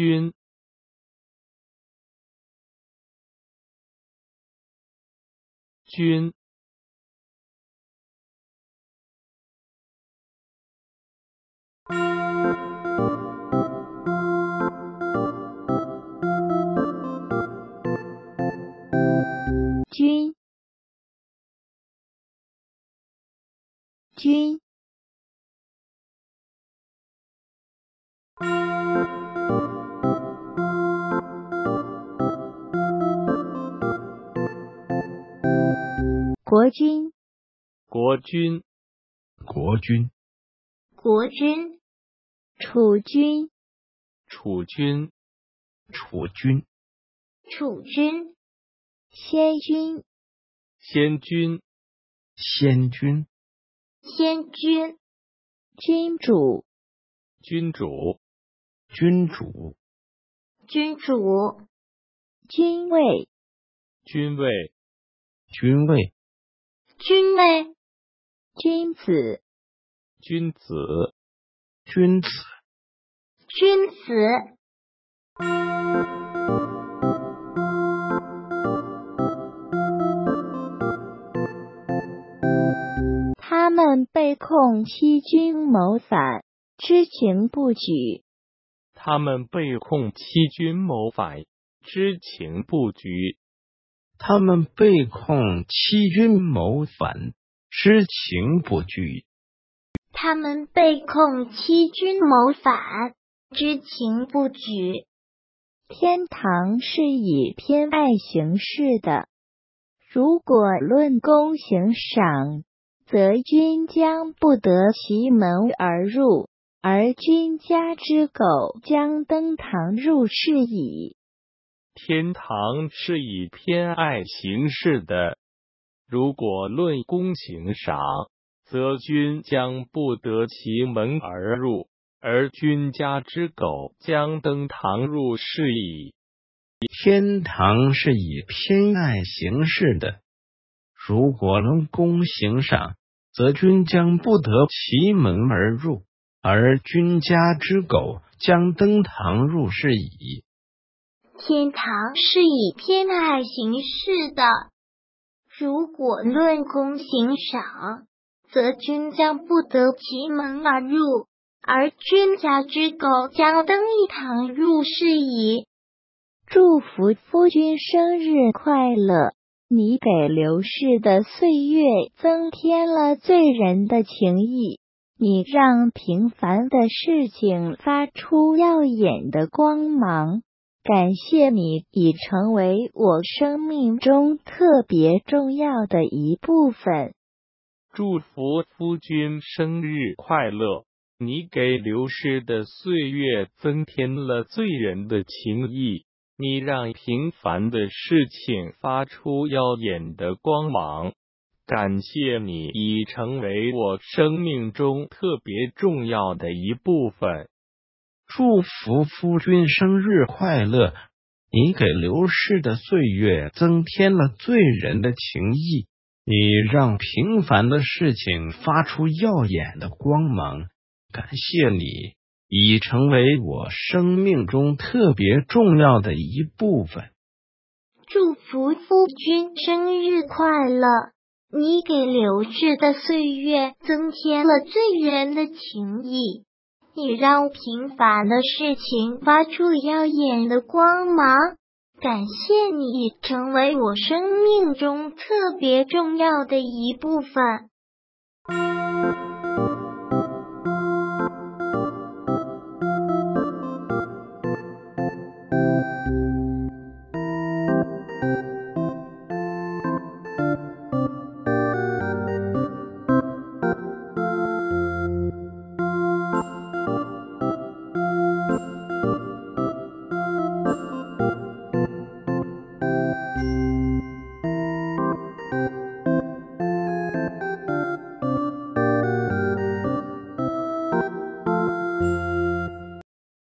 君，君， 君，君，国君， 国君， 国君， 国君，储君， 储君， 储君， 储君，先君， 先君， 先君， 先君，君主， 君主， 君主， 君主，君位， 君位， 君位， 君位，君子， 君子， 君子， 君子，他们被控欺君谋反，知情不举。 他们被控欺君谋反，知情不举。 他们被控欺君谋反，知情不举。 他们被控欺君谋反，知情不举。天堂是以偏爱行事的，如果论功行赏，则君将不得其门而入，而君家之狗将登堂入室矣。 天堂是以偏爱行事的，如果论功行赏，则君将不得其门而入，而君家之狗将登堂入室矣。 天堂是以偏爱行事的，如果论功行赏，则君将不得其门而入，而君家之狗将登堂入室矣。 天堂是以偏爱行事的，如果论功行赏，则君将不得其门而入，而君家之狗将登一堂入室矣。祝福夫君生日快乐！你给流逝的岁月增添了醉人的情意，你让平凡的事情发出耀眼的光芒。感谢你已成为我生命中特别重要的一部分。 祝福夫君生日快乐！你给流逝的岁月增添了醉人的情意，你让平凡的事情发出耀眼的光芒。感谢你已成为我生命中特别重要的一部分。 祝福夫君生日快乐！你给流逝的岁月增添了醉人的情意，你让平凡的事情发出耀眼的光芒。感谢你已成为我生命中特别重要的一部分。 祝福夫君生日快乐！你给流逝的岁月增添了醉人的情意，你让平凡的事情发出耀眼的光芒。感谢你已成为我生命中特别重要的一部分。